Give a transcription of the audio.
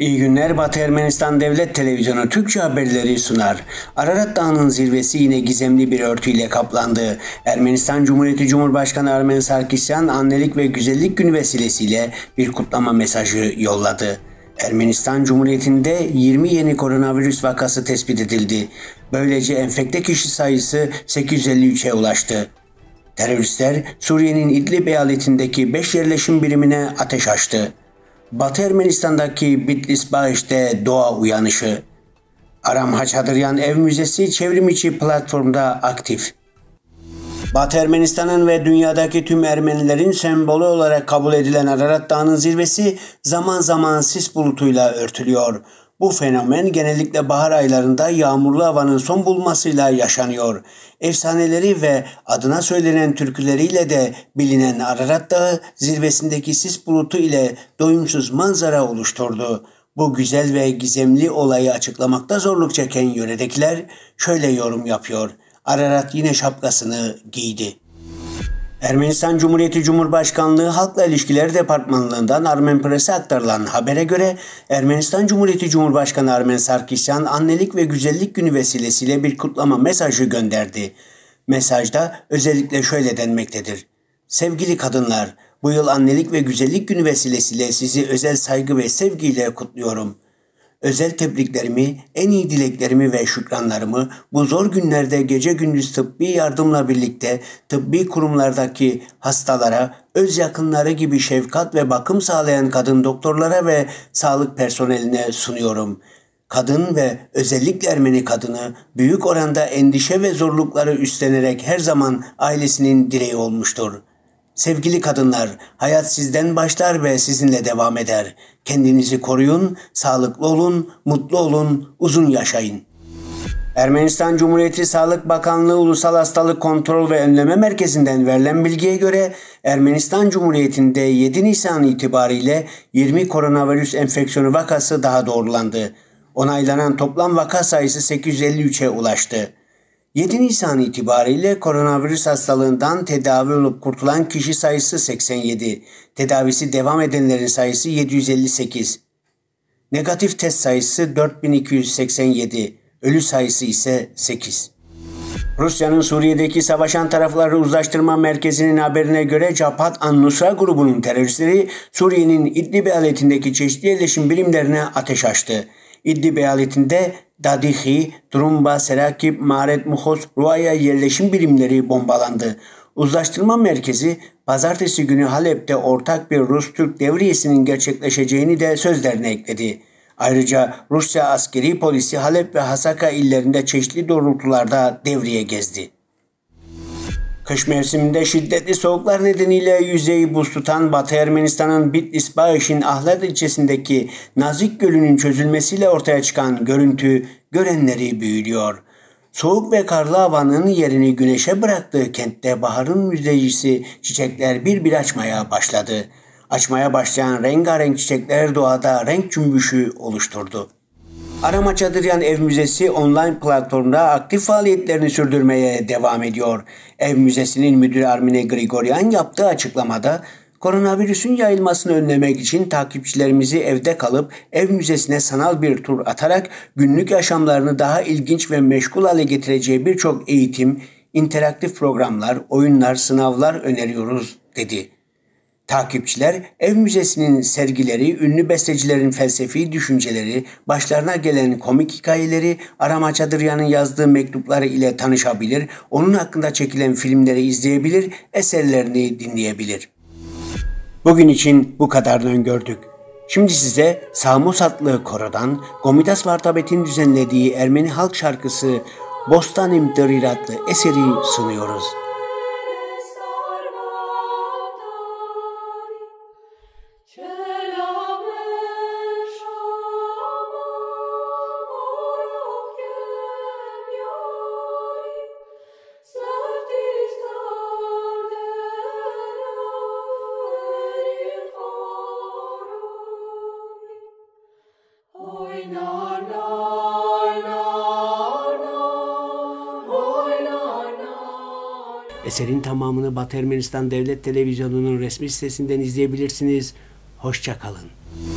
İyi günler. Batı Ermenistan Devlet Televizyonu Türkçe haberleri sunar. Ararat Dağı'nın zirvesi yine gizemli bir örtüyle kaplandı. Ermenistan Cumhuriyeti Cumhurbaşkanı Armen Sarkisyan annelik ve güzellik günü vesilesiyle bir kutlama mesajı yolladı. Ermenistan Cumhuriyeti'nde 20 yeni koronavirüs vakası tespit edildi. Böylece enfekte kişi sayısı 853'e ulaştı. Teröristler Suriye'nin İdlib eyaletindeki 5 yerleşim birimine ateş açtı. Batı Ermenistan'daki Bitlis-Bağış'te doğa uyanışı. Aram Haçadıryan Ev Müzesi çevrim içi platformda aktif. Batı Ermenistan'ın ve dünyadaki tüm Ermenilerin sembolü olarak kabul edilen Ararat Dağı'nın zirvesi zaman zaman sis bulutuyla örtülüyor. Bu fenomen genellikle bahar aylarında yağmurlu havanın son bulmasıyla yaşanıyor. Efsaneleri ve adına söylenen türküleriyle de bilinen Ararat Dağı zirvesindeki sis bulutu ile doyumsuz manzara oluşturdu. Bu güzel ve gizemli olayı açıklamakta zorluk çeken yöredekiler şöyle yorum yapıyor. Ararat yine şapkasını giydi. Ermenistan Cumhuriyeti Cumhurbaşkanlığı Halkla İlişkiler Departmanlığından Armen Press'e aktarılan habere göre Ermenistan Cumhuriyeti Cumhurbaşkanı Armen Sarkisyan annelik ve güzellik günü vesilesiyle bir kutlama mesajı gönderdi. Mesajda özellikle şöyle denmektedir. Sevgili kadınlar, bu yıl annelik ve güzellik günü vesilesiyle sizi özel saygı ve sevgiyle kutluyorum. Özel tebriklerimi, en iyi dileklerimi ve şükranlarımı bu zor günlerde gece gündüz tıbbi yardımla birlikte tıbbi kurumlardaki hastalara, öz yakınları gibi şefkat ve bakım sağlayan kadın doktorlara ve sağlık personeline sunuyorum. Kadın ve özellikle Ermeni kadını büyük oranda endişe ve zorlukları üstlenerek her zaman ailesinin direği olmuştur. Sevgili kadınlar, hayat sizden başlar ve sizinle devam eder. Kendinizi koruyun, sağlıklı olun, mutlu olun, uzun yaşayın. Ermenistan Cumhuriyeti Sağlık Bakanlığı Ulusal Hastalık Kontrol ve Önleme Merkezi'nden verilen bilgiye göre Ermenistan Cumhuriyeti'nde 7 Nisan itibariyle 20 koronavirüs enfeksiyonu vakası daha doğrulandı. Onaylanan toplam vaka sayısı 853'e ulaştı. 7 Nisan itibariyle koronavirüs hastalığından tedavi olup kurtulan kişi sayısı 87, tedavisi devam edenlerin sayısı 758, negatif test sayısı 4287, ölü sayısı ise 8. Rusya'nın Suriye'deki savaşan tarafları uzlaştırma merkezinin haberine göre Jabhat an-Nusra grubunun teröristleri Suriye'nin İdlib eyaletindeki çeşitli yerleşim birimlerine ateş açtı. İdlib eyaletinde Dadihi, Drumba, Serakip, Maret, Muhos, Ruaya yerleşim birimleri bombalandı. Uzlaştırma merkezi pazartesi günü Halep'te ortak bir Rus-Türk devriyesinin gerçekleşeceğini de sözlerine ekledi. Ayrıca Rusya askeri polisi Halep ve Hasaka illerinde çeşitli doğrultularda devriye gezdi. Kış mevsiminde şiddetli soğuklar nedeniyle yüzeyi buz tutan Batı Ermenistan'ın Bitlis-Bağış'ın Ahlat ilçesindeki Nazik Gölü'nün çözülmesiyle ortaya çıkan görüntü görenleri büyülüyor. Soğuk ve karlı havanın yerini güneşe bıraktığı kentte baharın müjdecisi çiçekler bir bir açmaya başladı. Açmaya başlayan rengarenk çiçekler doğada renk cümbüşü oluşturdu. Aram Haçadıryan Ev Müzesi online platformda aktif faaliyetlerini sürdürmeye devam ediyor. Ev Müzesi'nin müdürü Armine Grigoryan yaptığı açıklamada koronavirüsün yayılmasını önlemek için takipçilerimizi evde kalıp Ev Müzesi'ne sanal bir tur atarak günlük yaşamlarını daha ilginç ve meşgul hale getireceği birçok eğitim, interaktif programlar, oyunlar, sınavlar öneriyoruz dedi. Takipçiler Ev Müzesi'nin sergileri, ünlü bestecilerin felsefi düşünceleri, başlarına gelen komik hikayeleri, Aram Haçadıryan'ın yazdığı mektupları ile tanışabilir, onun hakkında çekilen filmleri izleyebilir, eserlerini dinleyebilir. Bugün için bu kadarını öngördük. Şimdi size Samos adlı korodan Gomidas Vartabet'in düzenlediği Ermeni halk şarkısı Bostanim Dırır adlı eseri sunuyoruz. Eserin tamamını Batı Ermenistan Devlet Televizyonu'nun resmi sitesinden izleyebilirsiniz. Hoşça kalın.